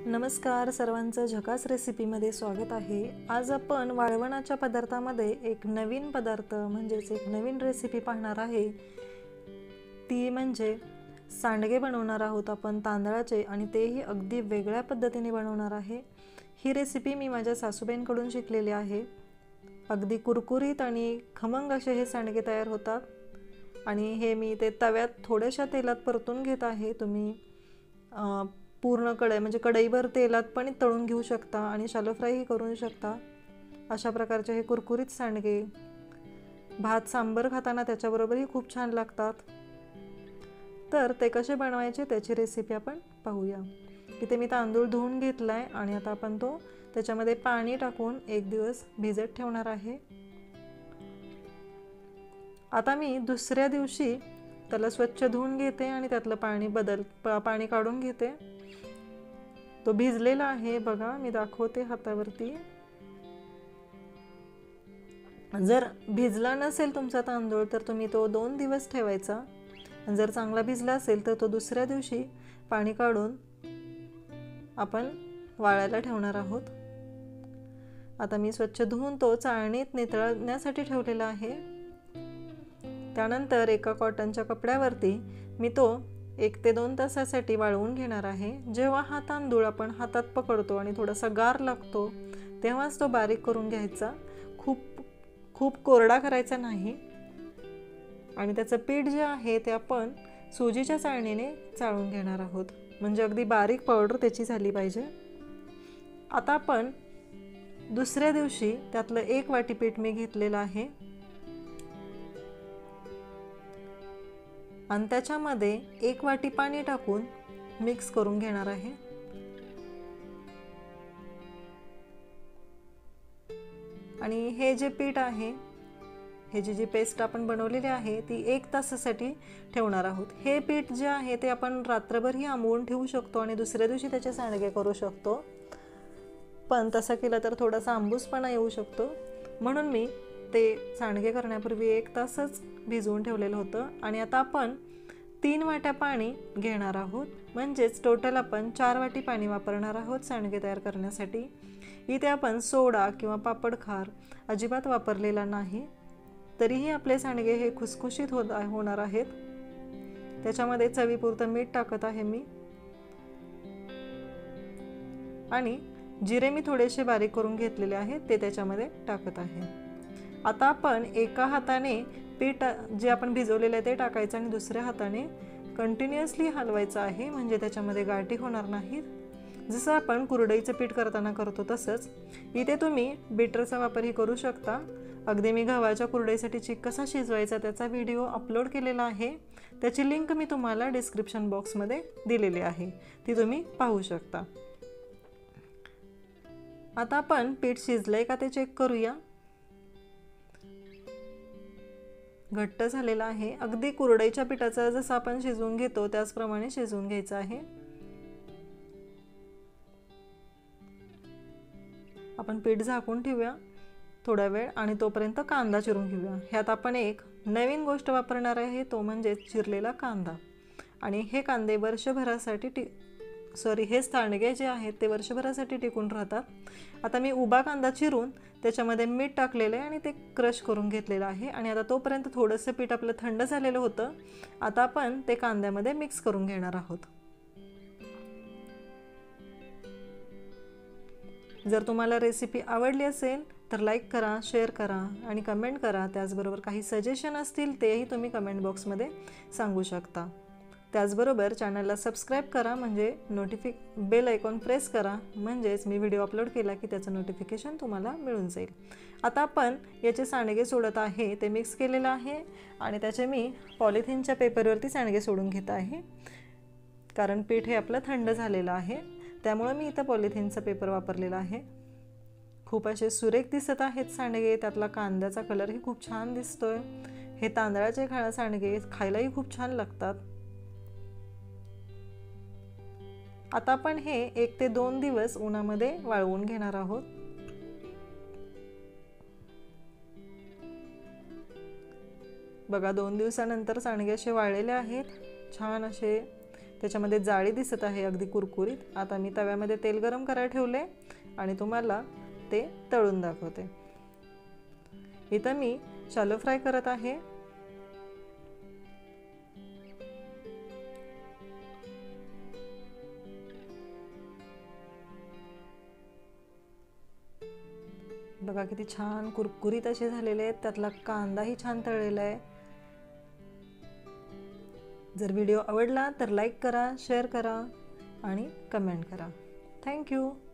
नमस्कार सर्वांचं झकास रेसिपीमध्ये स्वागत आहे। आज आपण वाळवणाच्या पदार्थामध्ये एक नवीन पदार्थ म्हणजेच एक नवीन रेसिपी पाहणार आहे। ती म्हणजे सांडगे बनवणार आहोत आपण तांदळाचे, आणि तेही अगदी वेगळ्या पद्धतीने बनवणार आहे। ही रेसिपी मी माझ्या सासूबाईंकडून शिकलेली आहे। अगदी कुरकुरीत आणि खमंग असे हे सांडगे तयार होतात, आणि हे मी ते तव्यात थोड्याशा तेलात परतून घेत आहे। तुम्ही पूर्ण कढई म्हणजे कढईभर तेलात पण तळून घेऊ शकता आणि शॅलो फ्रायही करू शकता। अशा प्रकारचे हे कुरकुरीत सांडगे भात सांबर खाताना त्याच्याबरोबरही खूप छान लागतात। तर ते कसे बनवायचे त्याची रेसिपी आपण पाहूया। इथे मी तांदूळ धुवून घेतलाय आणि आता आपण तो त्याच्यामध्ये पाणी टाकून एक दिवस भिजत ठेवणार आहे। आता मी दुसऱ्या दिवशी त्याला स्वच्छ धुवून घेते आणि त्यातलं पाणी काढून घेते। तो भिजलेला आहे बघा, मी दाखवते हातावरती। जर भिजला नसेल तुमचा तांदूळ तर तुम्ही तो 2 दिवस ठेवायचा। जर चांगला भिजला असेल तर तो दुसऱ्या दिवशी पाणी काढून आपण वाळायला ठेवणार आहोत। आता मी स्वच्छ धुवून तो चाळणीत नितळण्यासाठी ठेवलेला आहे। त्यानंतर एका कॉटनच्या कपड्यावरती मी तो 1 ते 2 तासासाठी वाळवून घेणार आहे। जेव्हा हा तांदूळ आपण हातात पकडतो आणि थोडासा गार लागतो तेव्हाच तो बारीक करून घ्यायचा, खूप कोरडा करायचा नाही। आणि त्याचं पीठ जे आहे ते आपण सुजीच्या चाळणीने चाळून घेणार आहोत, म्हणजे अगदी बारीक पावडर त्याची झाली पाहिजे। आता आपण दुसऱ्या दिवशी त्यातलं 1 वाटी पीठ मी घेतलेलं आहे आणि त्याच्यामध्ये 1 वाटी पाणी टाकून मिक्स करून घेणार आहे। आणि हे जे पीठ आहे, हे जी पेस्ट आपण बनवलेली आहे ती 1 तासासाठी ठेवणार आहोत। हे पीठ जे आहे ते आपण रात्रभरही आंबवून ठेवू शकतो आणि दुसऱ्या दिवशी त्याचे सांडगे करू शकतो, पण तसं केलं तर थोडासा आंबूसपणा येऊ शकतो, म्हणून मी ते सांडगे करण्यापूर्वी 1 तासच भिजवून ठेवलेलं होतं। आणि आता आपण 3 वाट्या पाणी घेणार आहोत, म्हणजेच टोटल आपण 4 वाटी पाणी वापरणार आहोत सांडगे तयार करण्यासाठी। इथे आपण सोडा किंवा पापड खार अजिबात वापरलेला नाही, तरीही आपले सांडगे हे खुसखुशीत होणार आहेत। त्याच्यामध्ये चवीपुरतं मीठ टाकत आहे मी, आणि जिरे मी थोडेसे बारीक करून घेतलेले आहेत ते त्याच्यामध्ये टाकत आहे। आता आपण एका हाताने पीठ जे आपण भिजवलेलं आहे ते टाकायचं आणि दुसऱ्या हाताने कंटिन्युअसली हलवायचं आहे, म्हणजे त्याच्यामध्ये गाठी होणार नाहीत। जसं आपण कुरडईचं पीठ करताना करतो तसंच। इथे तुम्ही बीटरचा वापरही करू शकता। अगदी मी गव्हाच्या कुरडईसाठी चिक कसा शिजवायचा त्याचा व्हिडिओ अपलोड केलेला आहे, त्याची लिंक मी तुम्हाला डिस्क्रिप्शन बॉक्समध्ये दिलेली आहे, ती तुम्ही पाहू शकता। आता आपण पीठ शिजलंय का ते चेक करूया। घट्ट झालेला आहे, अगदी कुरडईच्या पिठाचा जसं आपण शिजवून घेतो त्याचप्रमाणे शिजवून घ्यायचं आहे। आपण पीठ झाकून ठेवूया थोडा वेळ आणि तोपर्यंत कांदा चिरून घेऊया। ह्यात आपण एक नवीन गोष्ट वापरणार आहे, तो म्हणजे चिरलेला कांदा। आणि हे कांदे वर्षभरासाठी हे सांडगे जे आहेत ते वर्षभरासाठी टिकून राहतात। आता मी उभा कांदा चिरून त्याच्यामध्ये मीठ टाकलेलं आहे आणि ते क्रश करून घेतलेलं आहे। आणि आता तोपर्यंत थोडंसं पीठ आपलं थंड झालेलं होतं, आता आपण ते कांद्यामध्ये मिक्स करून घेणार आहोत। जर तुम्हाला रेसिपी आवडली असेल तर लाईक करा, शेअर करा आणि कमेंट करा। त्याचबरोबर काही सजेशन असतील तेही तुम्ही कमेंट बॉक्समध्ये सांगू शकता। त्याचबरोबर चॅनलला सबस्क्राईब करा, म्हणजे बेल आयकॉन प्रेस करा, म्हणजेच मी व्हिडिओ अपलोड केला की त्याचं नोटिफिकेशन तुम्हाला मिळून जाईल। आता आपण याचे सांडगे सोडत आहे, ते मिक्स केलेलं आहे आणि त्याचे मी पॉलिथिनच्या पेपरवरती सांडगे सोडून घेत आहे, कारण पीठ हे आपलं थंड झालेलं आहे, त्यामुळे मी इथं पॉलिथिनचा पेपर वापरलेला आहे। खूप असे सुरेख दिसत आहेत सांडगे, त्यातला कांद्याचा कलरही खूप छान दिसतोय। हे तांदळाचे सांडगे खायलाही खूप छान लागतात। आता आपण हे 1 ते 2 दिवस उन्हामध्ये वाळवून घेणार आहोत। बघा 2 दिवसानंतर सांडगे असे वाळलेले आहेत, छान असे त्याच्यामध्ये जाळी दिसत आहे अगदी कुरकुरीत। आता मी तव्यामध्ये तेल गरम करायला ठेवले आणि तुम्हाला ते तळून दाखवते। इथं मी शॅलो फ्राय करत आहे। बघा किती छान कुरकुरीत असे झालेले आहेत, त्यातला कांदाही छान तळलेला आहे। जर व्हिडिओ आवडला तर लाईक करा, शेअर करा आणि कमेंट करा। Thank you.